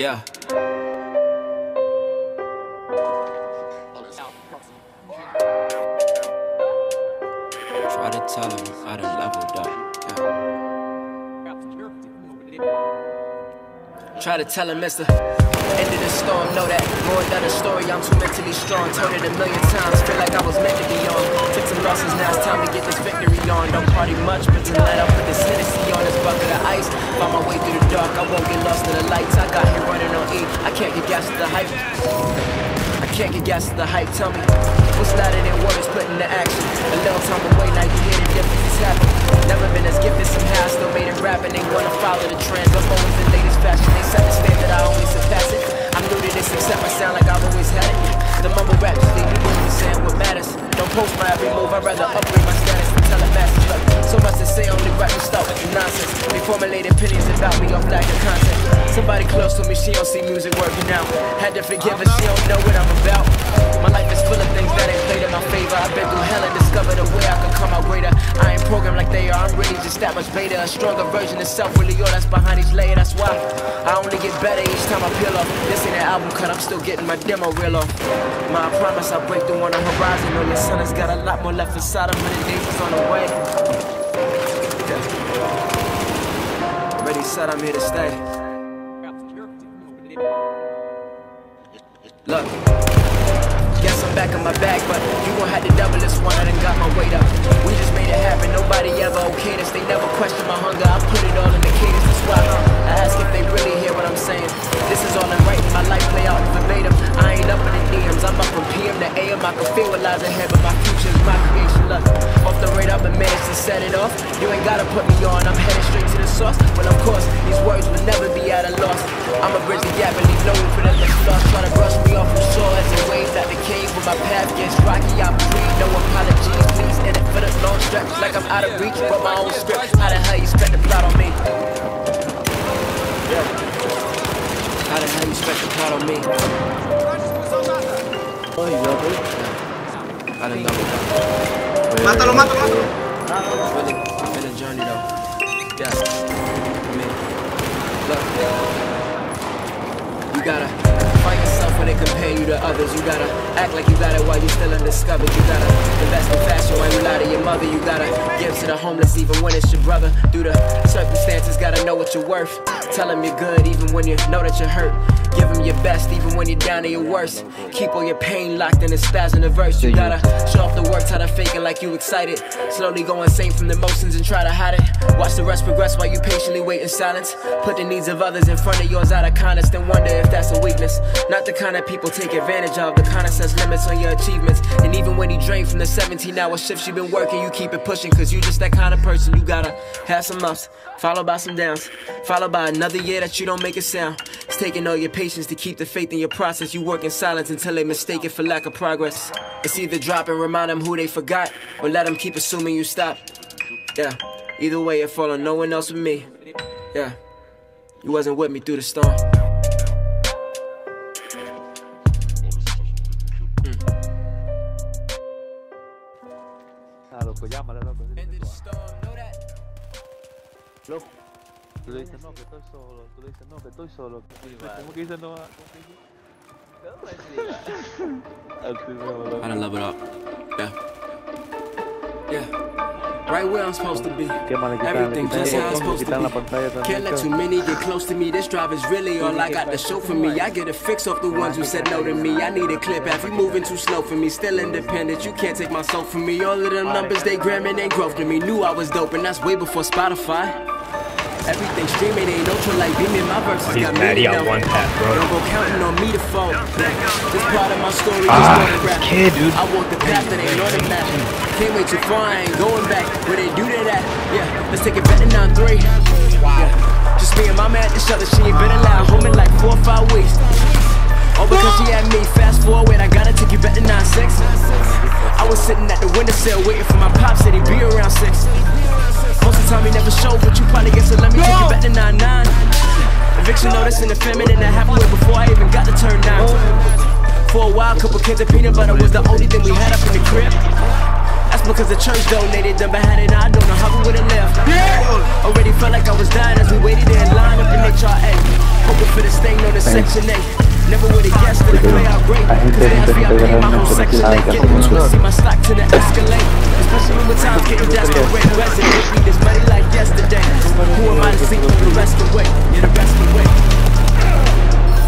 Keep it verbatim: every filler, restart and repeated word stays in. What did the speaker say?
Yeah. Try to tell him I done leveled up. Yeah. Try to tell him it's the end of the storm. Know that more than a story, I'm too mentally strong. Told it a million times, feel like I was meant to be on. Took some losses, now it's time to get this victory on. Don't party much, but tonight I'll put this Hennessy on this bucket of ice. Find my way through the dark, I won't get lost in the lights. I got here running on E, I can't get gas to the hype. I can't get gas to the hype, tell me what's louder than words put into action. A little time away, now you hear the difference is happening. Never been as gifted somehow, still made it rap and they wanna follow the trends. I'm always the latest fashion, they set the standard, I always surpass it. I'm new to this except I sound like I've always had it. The mumble raps, they do what saying what matters. Don't post my every move, I'd rather upgrade my status and tell a message. Look, so much to say, only right to start with the nonsense. They formulate opinions about me off lack of content. Somebody close to me, she don't see music working out. Had to forgive her, she don't know what I'm about. My life is full of things that ain't played in my favor. I've been through hell and discovered a way I can come out greater. I ain't programmed like they are, I'm really just that much better. A stronger version of self, really all that's behind each layer. That's why I only get better each time I peel off. This ain't an album cut, I'm still getting my demo reel off. My I promise I'll break through on the horizon. Know your son has got a lot more left inside him when the days is on the way. Yeah. Ready, set, I'm here to stay. Look, guess I'm back in my bag, but you gon' have to double this one. I done got my weight up. We just made it happen. Nobody ever okayed us. They never questioned my hunger. I put it all in the cadence. That's why I ask if they really hear what I'm saying. This is all I'm writing. My life play out verbatim. I ain't up in the D Ms. I'm up from P M to A M. I can feel what lies ahead, but my future is my creation. Look, off the radar, but managed to set it off. You ain't gotta put me on. I'm headed straight to the source. But of course, these words will never be at a loss. I'ma bridge the gap and leave no room for them to lost. Try to brush me off from shore as it waves at the cave. When my path gets rocky, I breathe. No apologies, please. In it for the long stretch, like I'm out of reach. But my own script. How the hell you expect to plot on me? Yeah. How the hell you expect to plot on me? Oh, you love it? I don't know. Mátalo, mátalo, mátalo. It's really been a journey though. Yeah. I mean, look. You gotta find yourself when they compare you to others. You gotta act like you got it while you still undiscovered. You gotta invest in fashion while you lie to your mother. You gotta give to the homeless even when it's your brother. Through the circumstances, gotta know what you're worth. Tell them you're good even when you know that you're hurt. Give them your best even when you're down to your worst. Keep all your pain locked in a spasm of verse. You gotta show off the work, try to fake it like you excited. Slowly go insane from the emotions and try to hide it. Watch the rest progress while you patiently wait in silence. Put the needs of others in front of yours out of kindness. Then wonder if that's a weakness. Not the kind of people take advantage of. The kind that sets limits on your achievements. And even when you drain from the seventeen hour shifts you've been working, you keep it pushing. Cause you just that kind of person. You gotta have some ups, followed by some downs, followed by another year that you don't make a sound. It's taking all your patience to keep the faith in your process. You work in silence until they mistake it for lack of progress. It's either drop and remind them who they forgot, or let them keep assuming you stop. Yeah, either way it fall on no one else with me. Yeah, you wasn't with me through the storm. Ah, loco, llámala, loco. Loco. Tú le dices no, que estoy solo. Tú le dices no, que estoy solo. ¿Cómo que dices no? I done leveled up. Yeah. Yeah. Right where I'm supposed to be. Everything just how I'm supposed to be. Can't let too many get close to me. This drive is really all I got to show for me. I get a fix off the ones who said no to me. I need a clip after you moving too slow for me. Still independent, you can't take my soul from me. All of them numbers, they gramming ain't growth to me. Knew I was dope and that's way before Spotify. Everything streaming ain't ultra like beaming. My verses got me now. One tap, bro. Don't go counting on me to fall. This part of my story is ah, this kid, dude. I walk the path that ain't on the map. Can't wait too far, I ain't going back. Where they do that at? Yeah, let's take it back to nine three. Yeah, just me and mama at each other. She ain't been allowed home in like four or five weeks. Oh, because she had me. Fast forward, I gotta take you back to nine six. I was sitting at the windowsill waiting for my pops. Said he'd be around six. Most of the time he never showed, but you probably get so let me take you back to nine nine. Eviction notice in the feminine that happened way before I even got to turn nine. For a while, couple kids of peanut butter was the only thing we had up in the crib. That's because the church donated them, but had it, I don't know how we would've left. Already felt like I was dying as we waited in line up in H R A. Hoping for this thing on the section eight. Never would have guessed that I play out great. Today I feel I became my whole section eight. Getting into it, see my stock to the escalate. Especially when times getting desperate. Resident with me, this money like yesterday. Who am I to think the rest away? Yeah, the rest away.